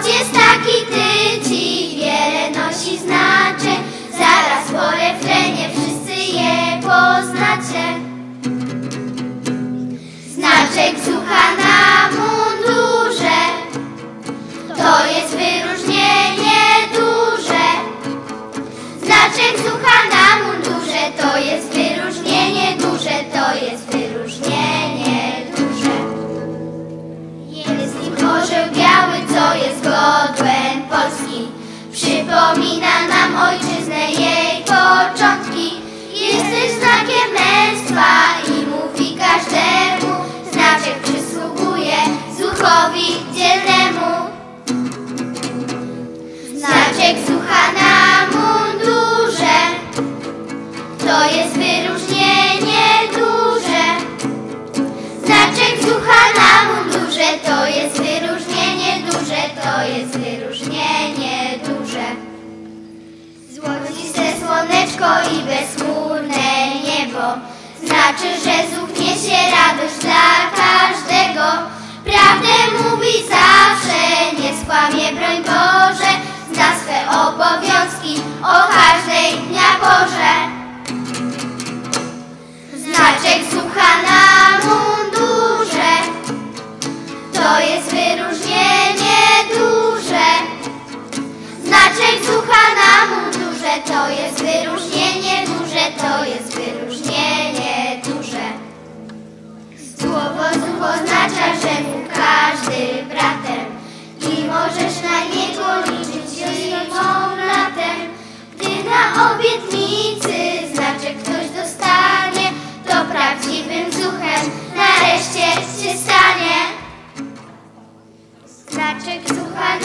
choć jest taki tyci, wiele nosi znaczeń. Zaraz po refrenie wszyscy je poznacie. Znaczek zucha na mundurze, to jest wyróżnienie duże. Znaczek zucha na mundurze, to jest wyróżnienie duże, to jest wyróżnienie duże. Jest nim orzeł biały, co jest godłem Polski. Przypomina nam ojczyznę, jej początki. Jesteś znakiem męstwa i mówi każdemu. Znaczek przysługuje zuchowi dzielnemu. Znaczek zucha na mundurze, to jest wyróżnienie duże. Znaczek zucha na mundurze, to jest wyróżnienie duże, to jest wyróżnienie duże. Złociste słoneczko i bezchmurne niebo znaczy, że zuch niesie radość dla każdego. Prawdę mówi zawsze, nie skłamie, broń Boże. Zna swe obowiązki o każdej dnia porze. Znaczek zucha na mundurze, to jest wyróżnienie duże. Znaczek zucha na mundurze, to jest wyróżnienie duże, to jest wyróżnienie duże. Słowo zuch oznacza, że mu każdy bratem i możesz na niego liczyć zimą latem. Gdy na obietnicy znaczek ktoś dostanie, to prawdziwym zuchem nareszcie się stanie. Znaczek zucha